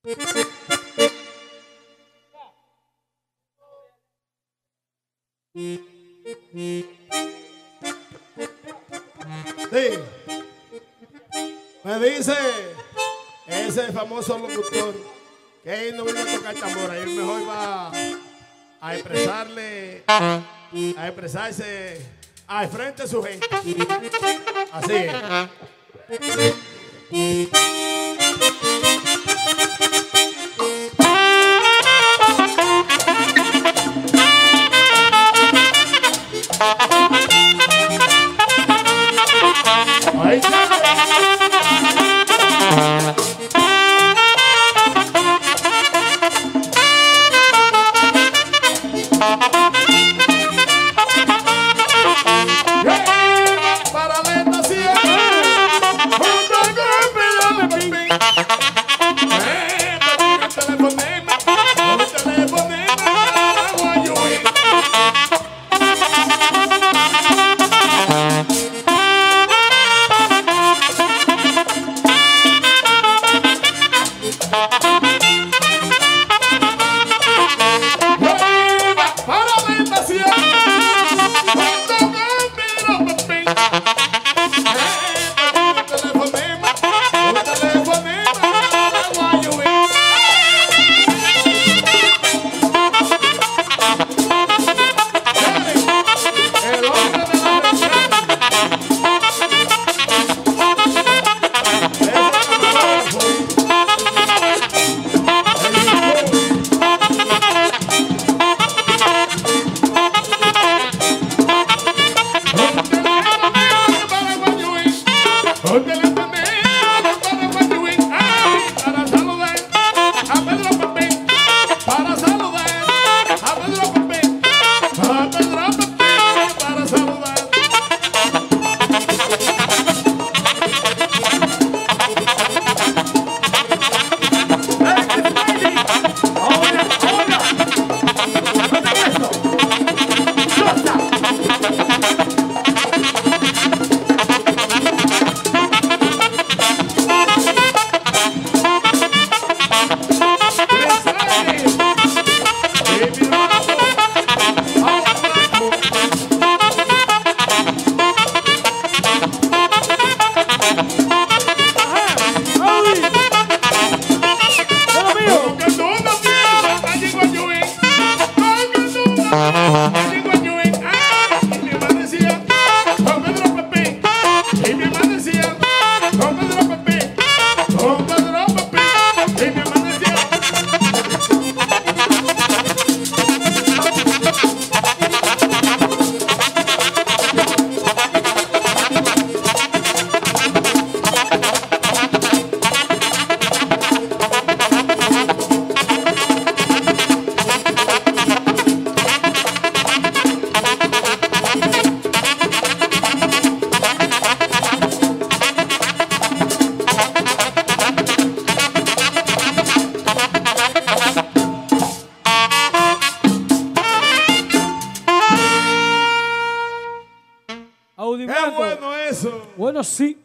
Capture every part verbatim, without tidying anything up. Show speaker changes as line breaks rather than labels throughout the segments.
Sí. Me dice ese famoso locutor que él no viene a tocar tambora, él mejor va a expresarle, a expresarse al frente de su gente. Así es. Ahí está. Para la estación, junto con Pedro Pepín. Eh, el telefonema, el telefonema para Guayuí.
Qué bueno eso.
Bueno, sí.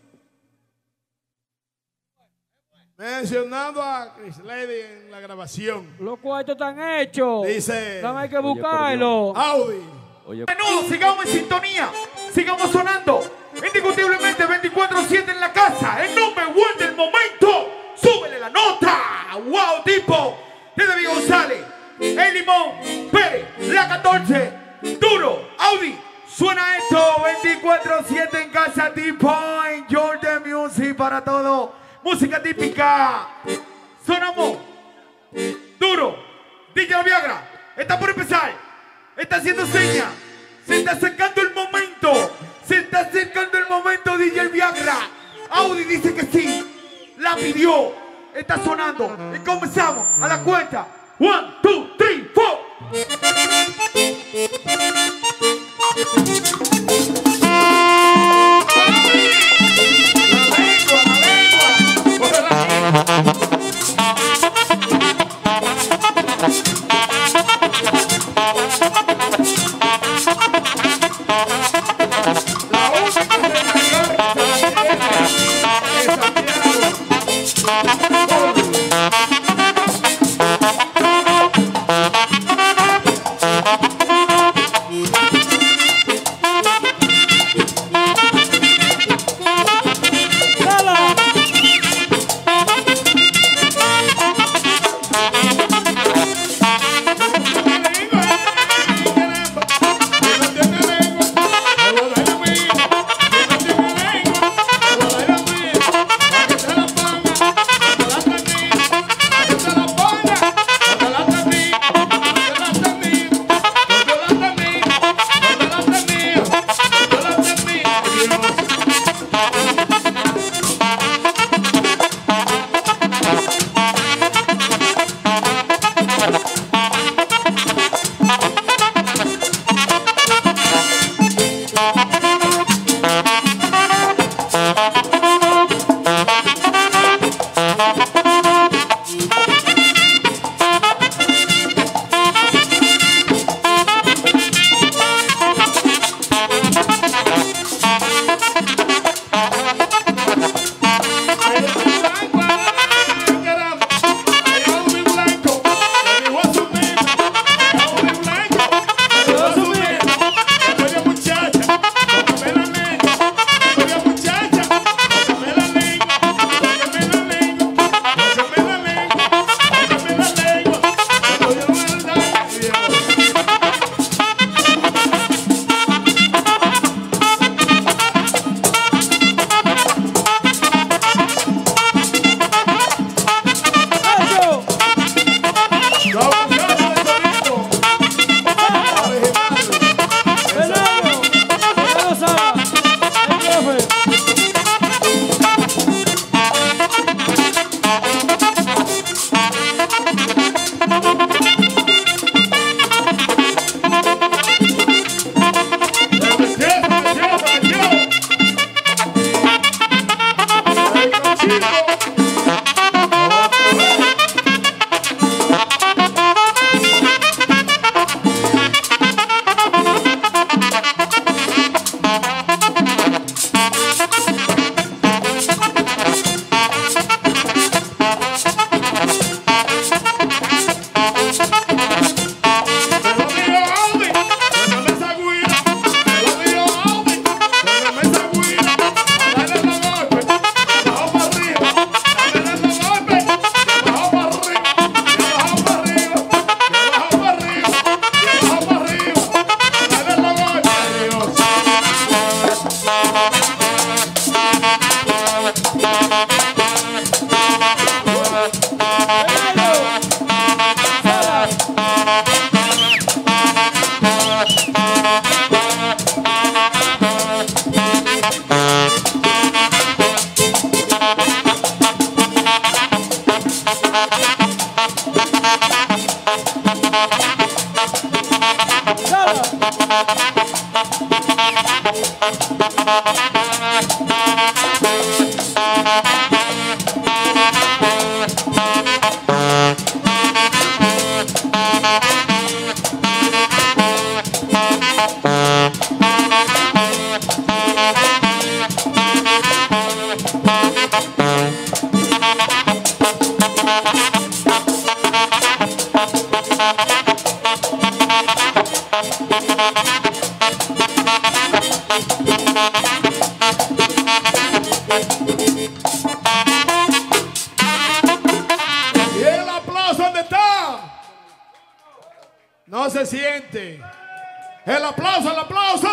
Mencionando a Chris Lady en la grabación.
Los cuartos están hechos.
Dice.
Nada más hay que buscarlo.
Audi.
Oye, menudo, sigamos en sintonía. Sigamos sonando. Indiscutiblemente veinticuatro siete en la casa. El nombre one del momento. Súbele la nota. Wow, tipo. Desde Villa González. El Limón. Pérez. La catorce. Duro. Audi. Suena esto. veinticuatro siete en casa. Tipo. Enjoy the music para todo. Música típica. Sonamos. Duro. D J Viagra. Está por empezar. Está haciendo señas. Se está acercando el momento. Se está acercando el momento, D J Viagra. Audi dice que sí. La pidió. Está sonando. Y comenzamos a la cuenta. One, two, three, four.
La única de la ¿Y el aplauso dónde está? No se siente. El aplauso, el aplauso.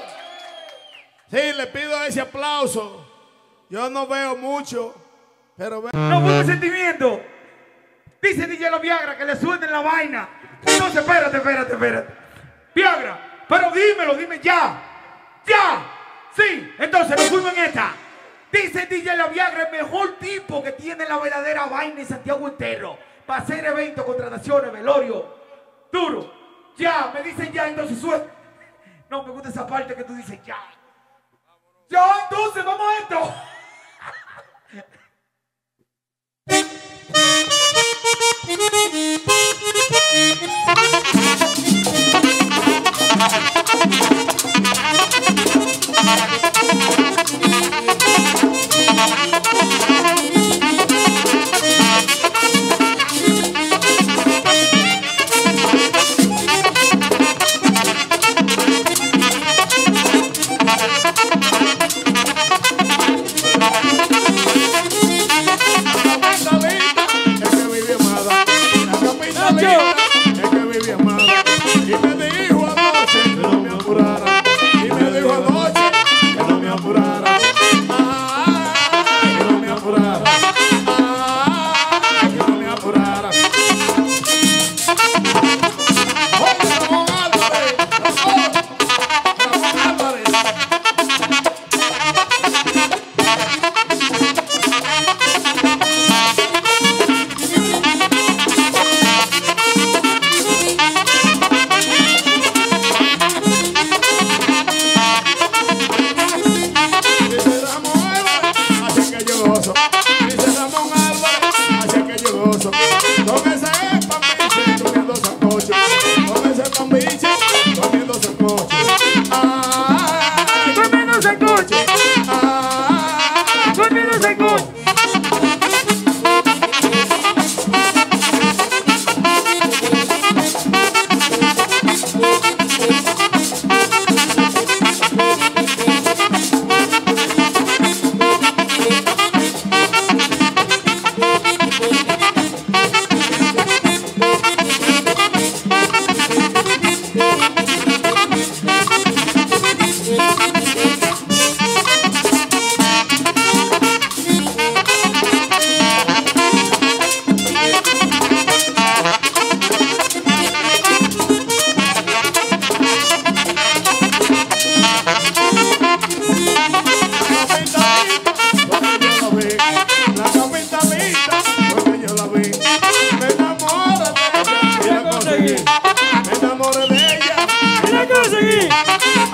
Sí, le pido ese aplauso. Yo no veo mucho, pero veo.
No puedo sentimiento. Dice D J La Viagra que le suelten la vaina. Entonces, espérate, espérate, espérate. Viagra, pero dímelo, dime ya. ¡Ya! Sí, entonces nos fuimos en esta. Dice D J La Viagra, el mejor tipo que tiene la verdadera vaina en Santiago entero. Para hacer eventos, contrataciones, velorio. Duro. Ya, me dicen ya, entonces suelta. No, me gusta esa parte que tú dices ya. Ya, entonces, vamos a esto.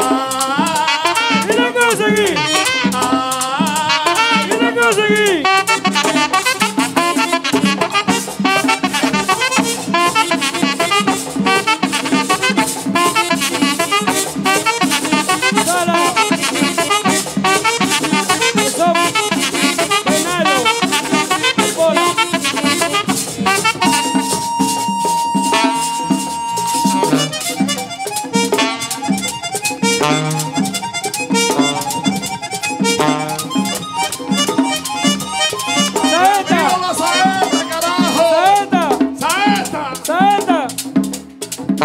conseguí.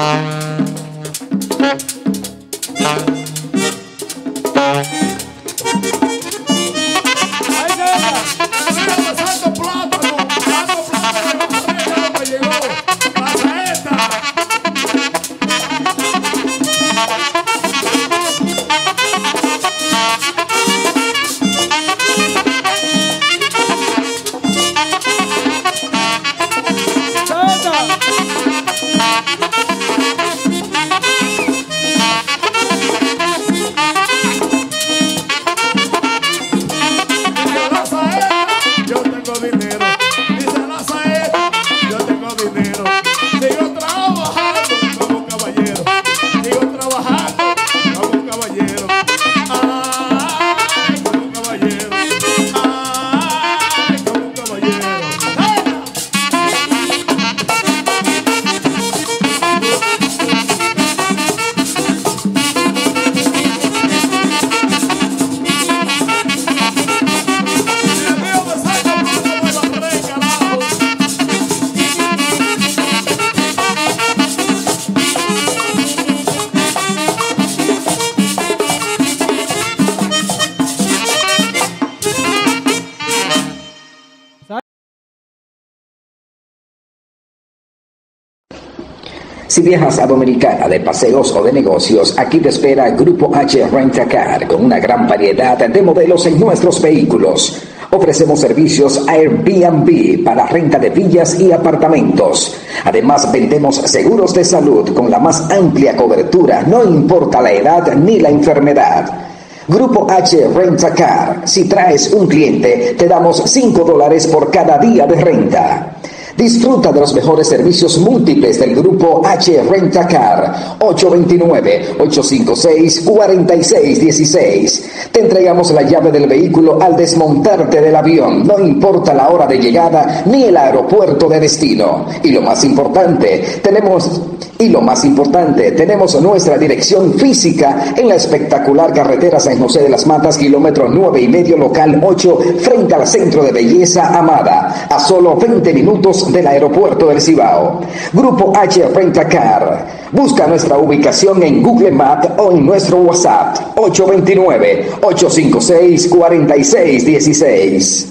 Si viajas a Dominicana de paseos o de negocios, aquí te espera Grupo H Rent-A-Car con una gran variedad de modelos en nuestros vehículos. Ofrecemos servicios Airbnb para renta de villas y apartamentos. Además, vendemos seguros de salud con la más amplia cobertura, no importa la edad ni la enfermedad. Grupo H Rent-A-Car. Si traes un cliente, te damos cinco dólares por cada día de renta. Disfruta de los mejores servicios múltiples del Grupo H Rent-A-Car. ocho dos nueve, ocho cinco seis, cuatro seis uno seis. Te entregamos la llave del vehículo al desmontarte del avión, no importa la hora de llegada ni el aeropuerto de destino. Y lo más importante, tenemos y lo más importante, tenemos nuestra dirección física en la espectacular carretera San José de las Matas, kilómetro nueve y medio, local ocho, frente al Centro de Belleza Amada, a solo veinte minutos del aeropuerto del Cibao. Grupo H Rent-A-Car. Busca nuestra ubicación en Google Maps o en nuestro WhatsApp ocho dos nueve, ocho cinco seis, cuatro seis uno seis.